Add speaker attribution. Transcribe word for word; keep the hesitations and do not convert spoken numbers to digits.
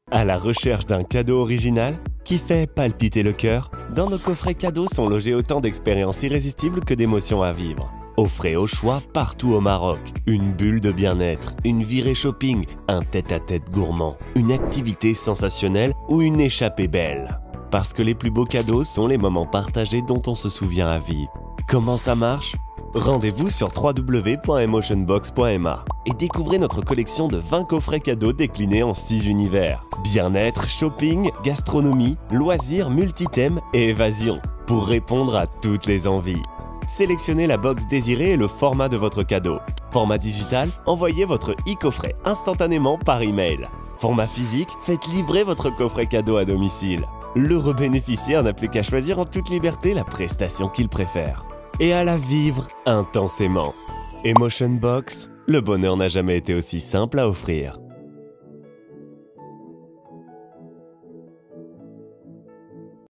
Speaker 1: À la recherche d'un cadeau original qui fait palpiter le cœur, dans nos coffrets cadeaux sont logés autant d'expériences irrésistibles que d'émotions à vivre. Offrez au choix partout au Maroc une bulle de bien-être, une virée shopping, un tête-à-tête gourmand, une activité sensationnelle ou une échappée belle. Parce que les plus beaux cadeaux sont les moments partagés dont on se souvient à vie. Comment ça marche? Rendez-vous sur w w w point emotionbox point m a et découvrez notre collection de vingt coffrets cadeaux déclinés en six univers. Bien-être, shopping, gastronomie, loisirs, multithèmes et évasion, pour répondre à toutes les envies. Sélectionnez la box désirée et le format de votre cadeau. Format digital, envoyez votre e-coffret instantanément par email. Format physique, faites livrer votre coffret cadeau à domicile. L'heureux bénéficiaire n'a plus qu'à choisir en toute liberté la prestation qu'il préfère. Et à la vivre intensément. Emotion Box, le bonheur n'a jamais été aussi simple à offrir.